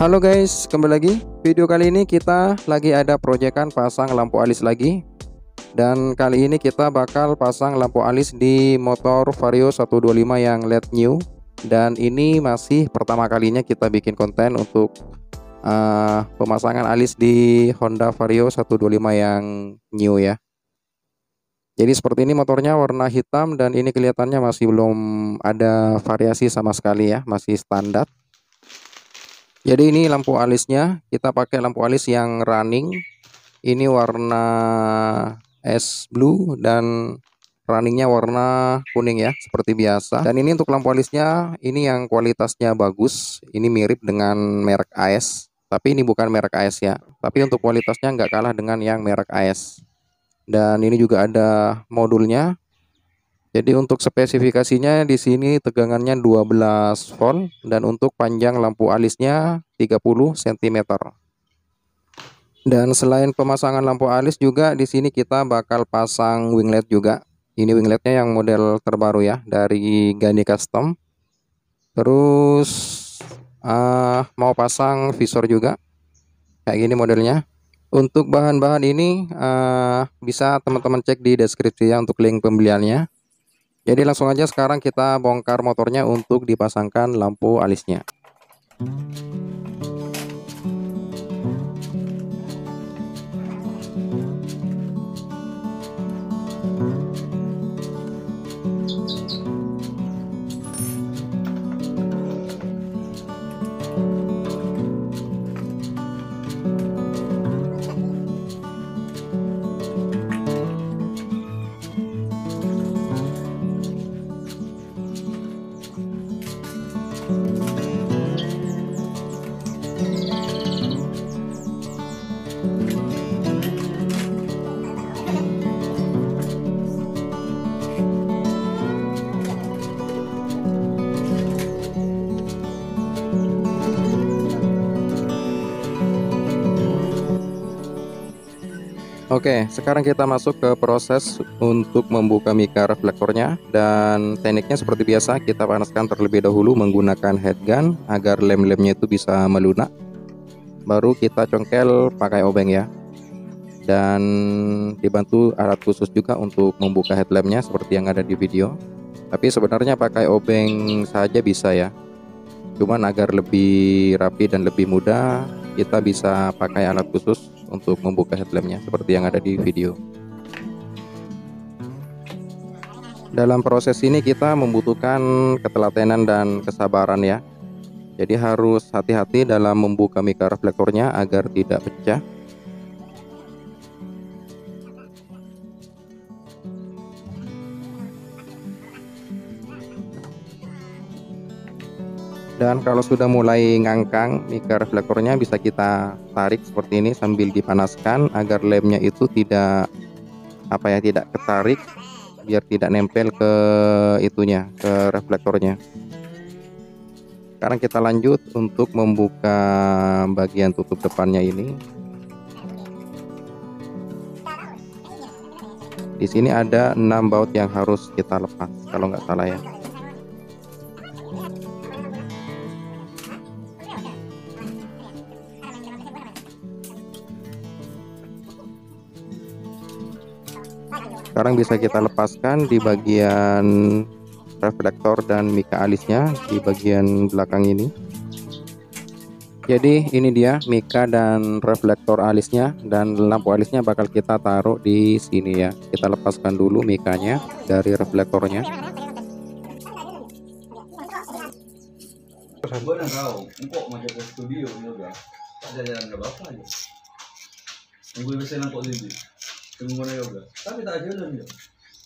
Halo guys, kembali lagi. Video kali ini kita lagi ada proyekan pasang lampu alis lagi. Dan kali ini kita bakal pasang lampu alis di motor Vario 125 yang LED new. Dan ini masih pertama kalinya kita bikin konten untuk pemasangan alis di Honda Vario 125 yang new ya. Jadi seperti ini motornya warna hitam dan ini kelihatannya masih belum ada variasi sama sekali ya, masih standar. Jadi ini lampu alisnya, kita pakai lampu alis yang running. Ini warna es blue dan runningnya warna kuning ya, seperti biasa. Dan ini untuk lampu alisnya, ini yang kualitasnya bagus. Ini mirip dengan merek AS, tapi ini bukan merek AS ya. Tapi untuk kualitasnya nggak kalah dengan yang merek AS. Dan ini juga ada modulnya. Jadi untuk spesifikasinya di sini tegangannya 12 volt dan untuk panjang lampu alisnya 30 cm. Dan selain pemasangan lampu alis juga di sini kita bakal pasang wing LED juga. Ini wing LED-nya yang model terbaru ya dari Gani Custom. Terus mau pasang visor juga. Kayak gini modelnya. Untuk bahan-bahan ini bisa teman-teman cek di deskripsi ya untuk link pembeliannya. Jadi langsung aja sekarang kita bongkar motornya untuk dipasangkan lampu alisnya. Oke, sekarang kita masuk ke proses untuk membuka mika reflektornya. Dan tekniknya seperti biasa, kita panaskan terlebih dahulu menggunakan head gun agar lem-lemnya itu bisa melunak. Baru kita congkel pakai obeng ya. Dan dibantu alat khusus juga untuk membuka headlampnya seperti yang ada di video. Tapi sebenarnya pakai obeng saja bisa ya. Cuman agar lebih rapi dan lebih mudah, kita bisa pakai alat khusus untuk membuka headlampnya seperti yang ada di video. Dalam proses ini kita membutuhkan ketelatenan dan kesabaran ya. Jadi harus hati-hati dalam membuka mika reflektornya agar tidak pecah. Dan kalau sudah mulai ngangkang mika reflektornya, bisa kita tarik seperti ini sambil dipanaskan agar lemnya itu tidak tidak ketarik, biar tidak nempel ke itunya, ke reflektornya. Sekarang kita lanjut untuk membuka bagian tutup depannya ini. Di sini ada 6 baut yang harus kita lepas kalau nggak salah ya. Sekarang bisa kita lepaskan di bagian reflektor dan mika alisnya di bagian belakang ini. Jadi ini dia mika dan reflektor alisnya, dan lampu alisnya bakal kita taruh di sini ya. Kita lepaskan dulu mikanya dari reflektornya. Gue udah tahu, engkau mau jaga studio juga. Ada jalan nggak apa aja. Gue bisa nangkut ini. Tunggu mana yoga. Tapi tak jalan ya.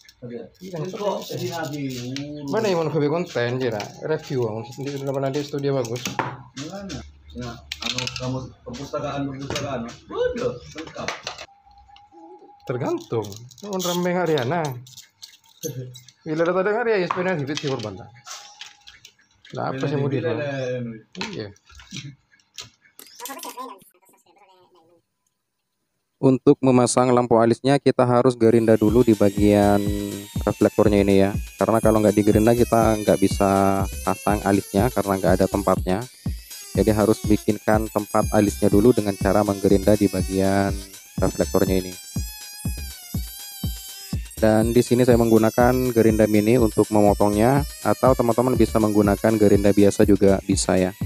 Mana yang mau lebih konten jera review di dalam studio bagus. Mana? Nah, kamu perpustakaan bodoh lengkap. Tergantung. Orang ramai Ariana. Bila ada dengar ya sebenarnya hidup sih korban. Lah apa sih mau dia? Iya. Untuk memasang lampu alisnya kita harus gerinda dulu di bagian reflektornya ini ya, karena kalau nggak digerinda kita nggak bisa pasang alisnya karena nggak ada tempatnya. Jadi harus bikinkan tempat alisnya dulu dengan cara menggerinda di bagian reflektornya ini. Dan di sini saya menggunakan gerinda mini untuk memotongnya, atau teman-teman bisa menggunakan gerinda biasa juga bisa ya.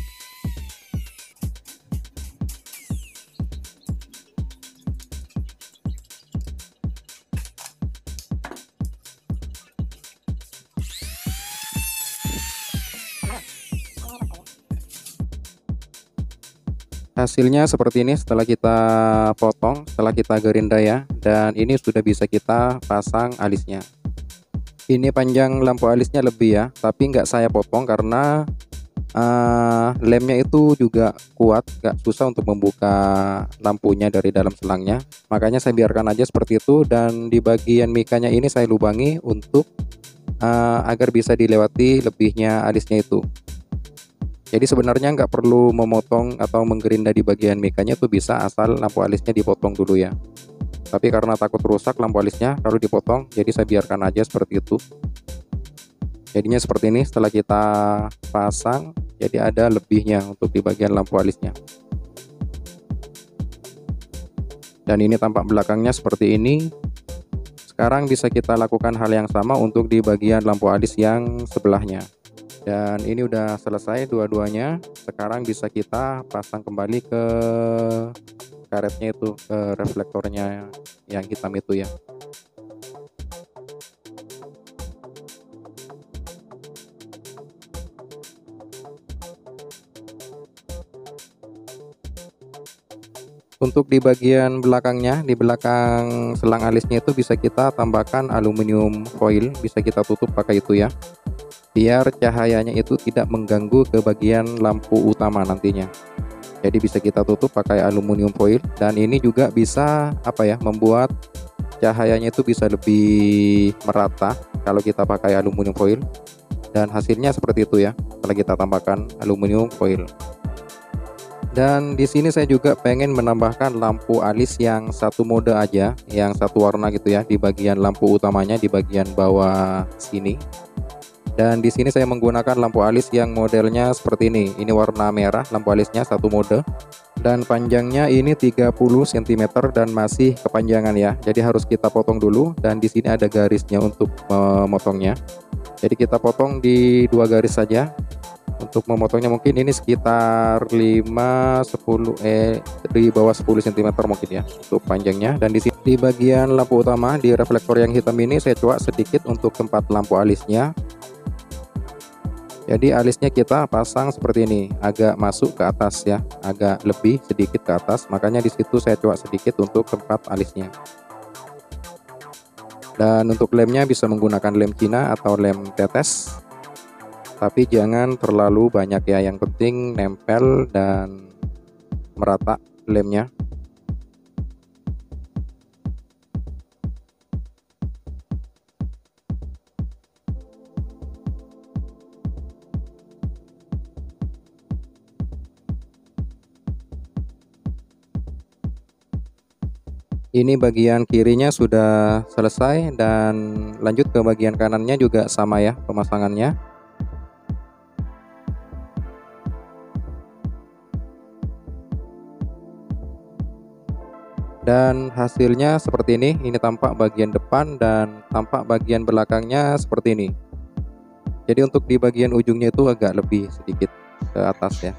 Hasilnya seperti ini setelah kita potong, setelah kita gerinda ya, dan ini sudah bisa kita pasang alisnya. Ini panjang lampu alisnya lebih ya, tapi nggak saya potong karena lemnya itu juga kuat, nggak susah untuk membuka lampunya dari dalam selangnya. Makanya saya biarkan aja seperti itu, dan di bagian mikanya ini saya lubangi untuk agar bisa dilewati lebihnya alisnya itu. Jadi sebenarnya nggak perlu memotong atau menggerinda di bagian mikanya, itu bisa asal lampu alisnya dipotong dulu ya. Tapi karena takut rusak lampu alisnya kalau dipotong, jadi saya biarkan aja seperti itu. Jadinya seperti ini setelah kita pasang, jadi ada lebihnya untuk di bagian lampu alisnya. Dan ini tampak belakangnya seperti ini. Sekarang bisa kita lakukan hal yang sama untuk di bagian lampu alis yang sebelahnya. Dan ini udah selesai dua-duanya. Sekarang bisa kita pasang kembali ke karetnya itu, ke reflektornya yang hitam itu ya. Untuk di bagian belakangnya, di belakang selang alisnya itu bisa kita tambahkan aluminium foil, bisa kita tutup pakai itu ya, biar cahayanya itu tidak mengganggu ke bagian lampu utama nantinya. Jadi bisa kita tutup pakai aluminium foil, dan ini juga bisa membuat cahayanya itu bisa lebih merata kalau kita pakai aluminium foil. Dan hasilnya seperti itu ya setelah kita tambahkan aluminium foil. Dan di sini saya juga pengen menambahkan lampu alis yang satu mode aja, yang satu warna gitu ya, di bagian lampu utamanya di bagian bawah sini. Dan di sini saya menggunakan lampu alis yang modelnya seperti ini. Ini warna merah, lampu alisnya satu mode. Dan panjangnya ini 30 cm dan masih kepanjangan ya. Jadi harus kita potong dulu, dan di sini ada garisnya untuk memotongnya. Jadi kita potong di 2 garis saja. Untuk memotongnya mungkin ini sekitar 5 10 di bawah 10 cm mungkin ya untuk panjangnya. Dan di sini di bagian lampu utama di reflektor yang hitam ini saya coba sedikit untuk tempat lampu alisnya. Jadi alisnya kita pasang seperti ini, agak masuk ke atas ya, agak lebih sedikit ke atas. Makanya di situ saya coba sedikit untuk tempat alisnya. Dan untuk lemnya bisa menggunakan lem Cina atau lem tetes, tapi jangan terlalu banyak ya. Yang penting nempel dan merata lemnya. Ini bagian kirinya sudah selesai, dan lanjut ke bagian kanannya juga sama ya pemasangannya. Dan hasilnya seperti ini tampak bagian depan dan tampak bagian belakangnya seperti ini. Jadi untuk di bagian ujungnya itu agak lebih sedikit ke atas ya.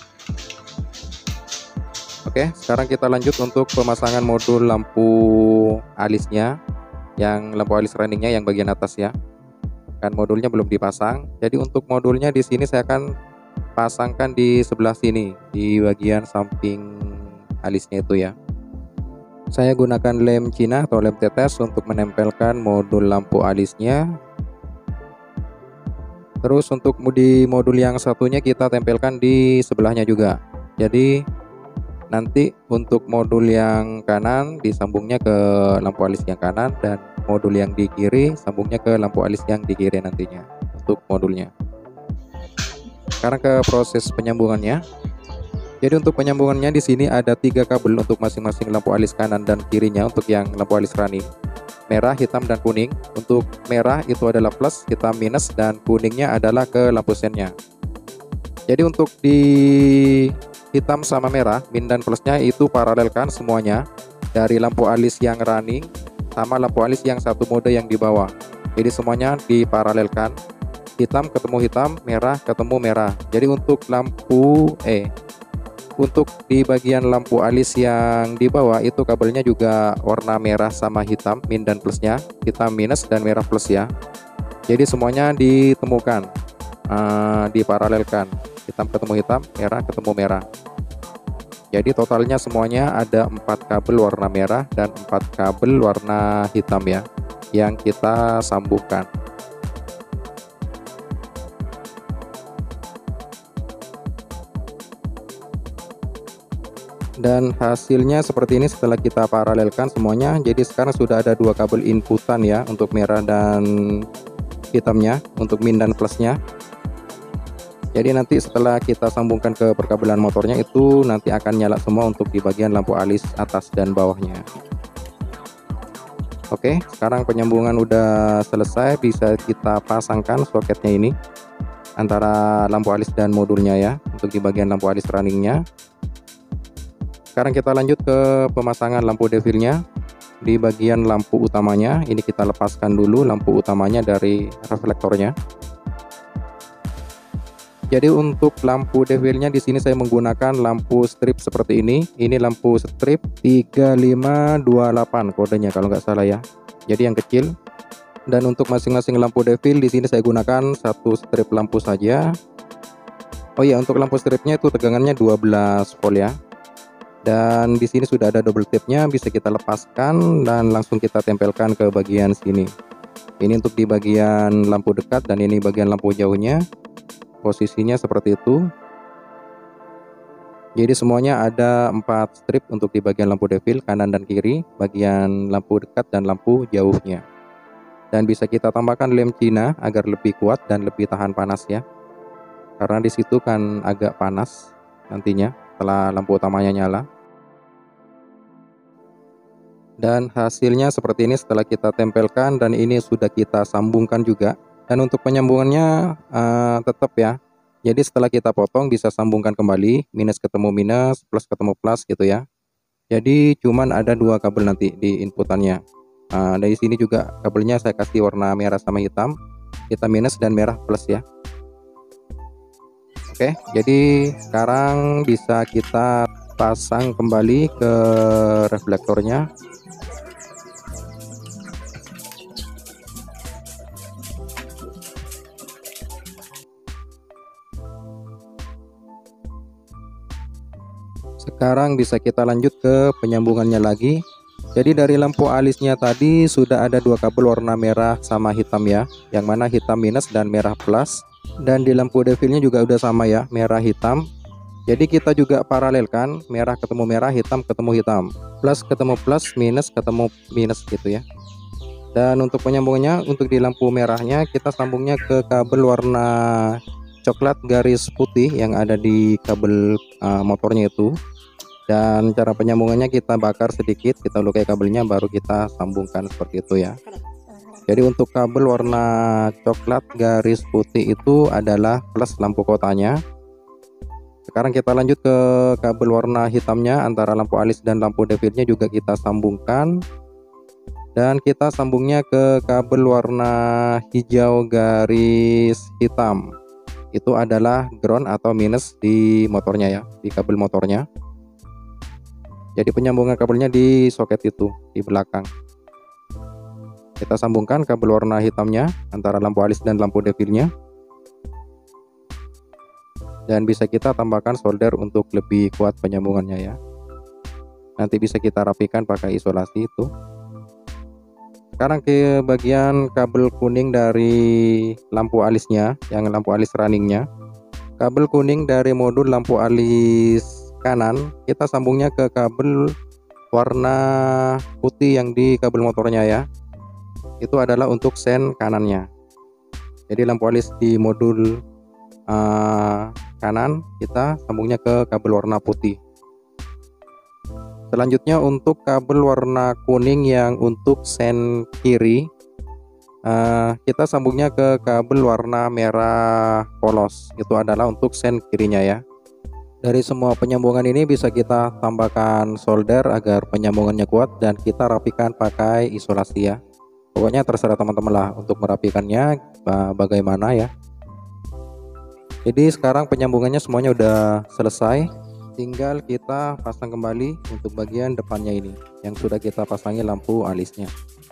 Oke, sekarang kita lanjut untuk pemasangan modul lampu alisnya, yang lampu alis runningnya yang bagian atas ya. Kan modulnya belum dipasang. Jadi untuk modulnya di sini saya akan pasangkan di sebelah sini, di bagian samping alisnya itu ya. Saya gunakan lem Cina atau lem tetes untuk menempelkan modul lampu alisnya. Terus untuk di modul yang satunya kita tempelkan di sebelahnya juga. Jadi nanti untuk modul yang kanan disambungnya ke lampu alis yang kanan, dan modul yang di kiri sambungnya ke lampu alis yang di kiri nantinya untuk modulnya. Sekarang ke proses penyambungannya. Jadi untuk penyambungannya di sini ada 3 kabel untuk masing-masing lampu alis kanan dan kirinya untuk yang lampu alis running. Merah, hitam, dan kuning. Untuk merah itu adalah plus, hitam minus, dan kuningnya adalah ke lampu sennya. Jadi untuk di hitam sama merah, min dan plusnya itu paralelkan semuanya dari lampu alis yang running sama lampu alis yang satu mode yang di bawah. Jadi semuanya diparalelkan, hitam ketemu hitam, merah ketemu merah. Jadi untuk untuk di bagian lampu alis yang di bawah itu kabelnya juga warna merah sama hitam, min dan plusnya, hitam minus dan merah plus ya. Jadi semuanya ditemukan, diparalelkan, hitam ketemu hitam, merah ketemu merah. Jadi totalnya semuanya ada 4 kabel warna merah dan 4 kabel warna hitam ya, yang kita sambungkan. Dan hasilnya seperti ini setelah kita paralelkan semuanya. Jadi sekarang sudah ada 2 kabel inputan ya, untuk merah dan hitamnya, untuk min dan plusnya. Jadi nanti setelah kita sambungkan ke perkabelan motornya itu nanti akan nyala semua untuk di bagian lampu alis atas dan bawahnya. Oke, sekarang penyambungan udah selesai, bisa kita pasangkan soketnya ini antara lampu alis dan modulnya ya, untuk di bagian lampu alis runningnya. Sekarang kita lanjut ke pemasangan lampu devilnya. Di bagian lampu utamanya ini kita lepaskan dulu lampu utamanya dari reflektornya. Jadi untuk lampu devilnya di sini saya menggunakan lampu strip seperti ini. Ini lampu strip 3528 kodenya kalau nggak salah ya. Jadi yang kecil. Dan untuk masing-masing lampu devil di sini saya gunakan satu strip lampu saja. Oh ya, untuk lampu stripnya itu tegangannya 12 volt ya. Dan di sini sudah ada double tipnya, bisa kita lepaskan dan langsung kita tempelkan ke bagian sini. Ini untuk di bagian lampu dekat dan ini bagian lampu jauhnya. Posisinya seperti itu. Jadi semuanya ada 4 strip untuk di bagian lampu devil kanan dan kiri, bagian lampu dekat dan lampu jauhnya. Dan bisa kita tambahkan lem Cina agar lebih kuat dan lebih tahan panas ya. Karena di situ kan agak panas nantinya setelah lampu utamanya nyala. Dan hasilnya seperti ini setelah kita tempelkan dan ini sudah kita sambungkan juga. Dan untuk penyambungannya tetap ya. Jadi setelah kita potong bisa sambungkan kembali, minus ketemu minus, plus ketemu plus gitu ya. Jadi cuman ada 2 kabel nanti di inputannya. Dari sini juga kabelnya saya kasih warna merah sama hitam, hitam minus dan merah plus ya. Oke, jadi sekarang bisa kita pasang kembali ke reflektornya. Sekarang bisa kita lanjut ke penyambungannya lagi. Jadi dari lampu alisnya tadi sudah ada 2 kabel warna merah sama hitam ya, yang mana hitam minus dan merah plus. Dan di lampu devilnya juga udah sama ya, merah hitam. Jadi kita juga paralelkan, merah ketemu merah, hitam ketemu hitam, plus ketemu plus, minus ketemu minus gitu ya. Dan untuk penyambungannya, untuk di lampu merahnya kita sambungnya ke kabel warna coklat garis putih yang ada di kabel motornya itu. Dan cara penyambungannya kita bakar sedikit, kita lukai kabelnya baru kita sambungkan seperti itu ya. Jadi untuk kabel warna coklat garis putih itu adalah plus lampu kotanya. Sekarang kita lanjut ke kabel warna hitamnya, antara lampu alis dan lampu devilnya juga kita sambungkan. Dan kita sambungnya ke kabel warna hijau garis hitam. Itu adalah ground atau minus di motornya ya, di kabel motornya. Jadi penyambungan kabelnya di soket itu di belakang. Kita sambungkan kabel warna hitamnya antara lampu alis dan lampu devilnya. Dan bisa kita tambahkan solder untuk lebih kuat penyambungannya ya. Nanti bisa kita rapikan pakai isolasi itu. Sekarang ke bagian kabel kuning dari lampu alisnya, yang lampu alis runningnya. Kabel kuning dari modul lampu alis kanan kita sambungnya ke kabel warna putih yang di kabel motornya ya. Itu adalah untuk sen kanannya. Jadi lampu alis di modul kanan kita sambungnya ke kabel warna putih. Selanjutnya untuk kabel warna kuning yang untuk sen kiri Kita sambungnya ke kabel warna merah polos, itu adalah untuk sen kirinya ya. Dari semua penyambungan ini bisa kita tambahkan solder agar penyambungannya kuat dan kita rapikan pakai isolasi ya. Pokoknya terserah teman-teman lah untuk merapikannya bagaimana ya. Jadi sekarang penyambungannya semuanya udah selesai, tinggal kita pasang kembali untuk bagian depannya ini yang sudah kita pasangi lampu alisnya.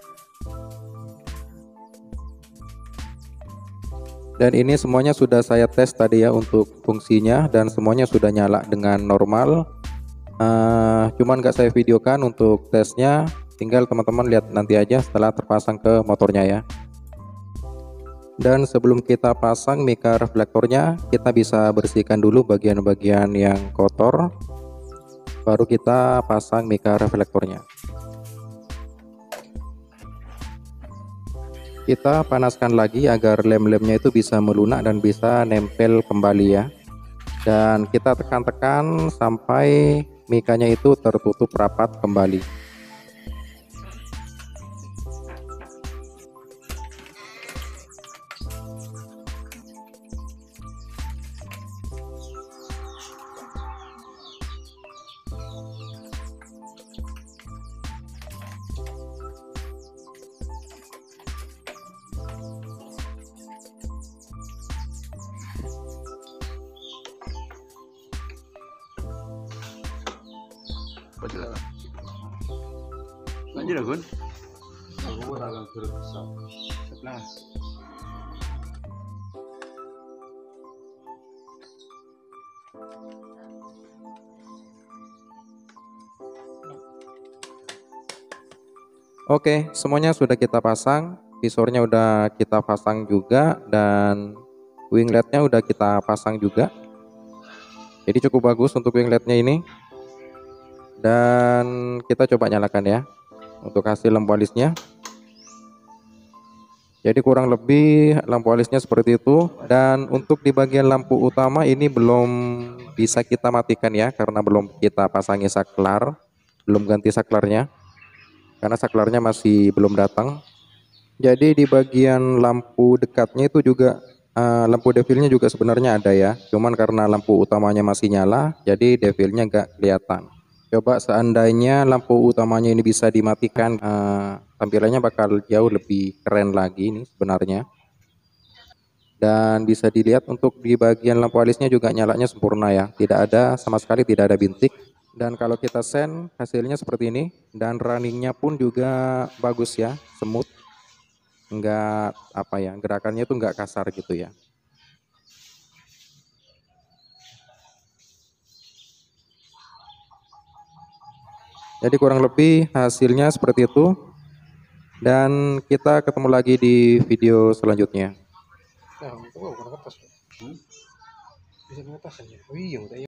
Dan ini semuanya sudah saya tes tadi ya untuk fungsinya, dan semuanya sudah nyala dengan normal. Cuman nggak saya videokan untuk tesnya, tinggal teman-teman lihat nanti aja setelah terpasang ke motornya ya. Dan sebelum kita pasang mica reflektornya, kita bisa bersihkan dulu bagian-bagian yang kotor, baru kita pasang mica reflektornya. Kita panaskan lagi agar lem-lemnya itu bisa melunak dan bisa nempel kembali ya. Dan kita tekan-tekan sampai micanya itu tertutup rapat kembali. Betul. Lanjut lah Gun. Aku agak berusaha. Sebelah. Oke, semuanya sudah kita pasang, visornya udah kita pasang juga, dan wingletnya udah kita pasang juga. Jadi cukup bagus untuk wingletnya ini. Dan kita coba nyalakan ya untuk hasil lampu alisnya. Jadi kurang lebih lampu alisnya seperti itu. Dan untuk di bagian lampu utama ini belum bisa kita matikan ya, karena belum kita pasangi saklar, belum ganti saklarnya, karena saklarnya masih belum datang. Jadi di bagian lampu dekatnya itu juga lampu devilnya juga sebenarnya ada ya, cuman karena lampu utamanya masih nyala, jadi devilnya nggak kelihatan. Coba seandainya lampu utamanya ini bisa dimatikan, tampilannya bakal jauh lebih keren lagi nih sebenarnya. Dan bisa dilihat untuk di bagian lampu alisnya juga nyalanya sempurna ya, tidak ada sama sekali, tidak ada bintik. Dan kalau kita sen hasilnya seperti ini, dan runningnya pun juga bagus ya, smooth, enggak apa ya, gerakannya tuh enggak kasar gitu ya. Jadi kurang lebih hasilnya seperti itu, dan kita ketemu lagi di video selanjutnya. Nah, itu bukan kertas. Bisa ngatakan ya. Oh iya, udah